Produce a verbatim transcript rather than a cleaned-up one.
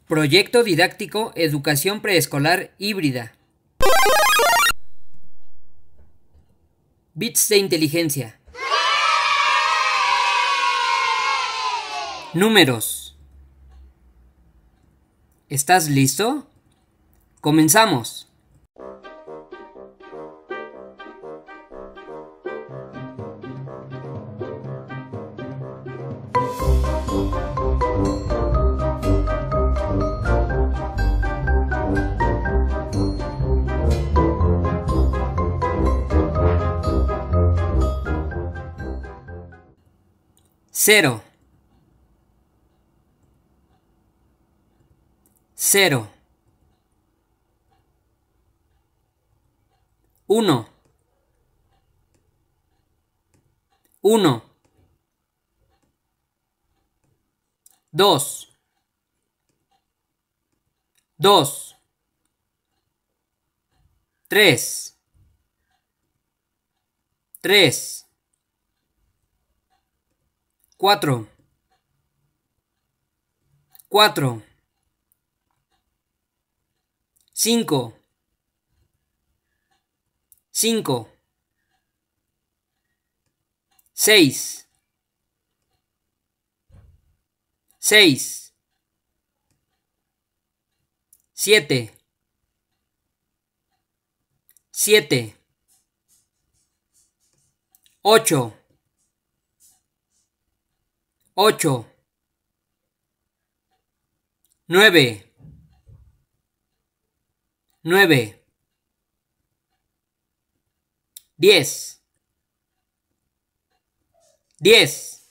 Proyecto didáctico Educación Preescolar Híbrida. Bits de inteligencia. Números. ¿Estás listo? ¡Comenzamos! Cero. Cero. Uno. Uno. Dos. Dos. Tres. Tres. Cuatro. Cuatro. Cinco. Cinco. Seis. Seis. Siete. Siete. Ocho. Ocho. Nueve. Nueve. Diez. Diez.